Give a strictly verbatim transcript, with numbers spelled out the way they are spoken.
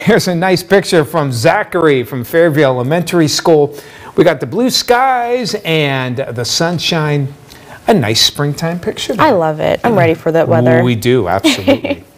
Here's a nice picture from Zachary from Fairview Elementary School. We got the blue skies and the sunshine. A nice springtime picture there. I love it. I'm ready for that weather. We do, absolutely.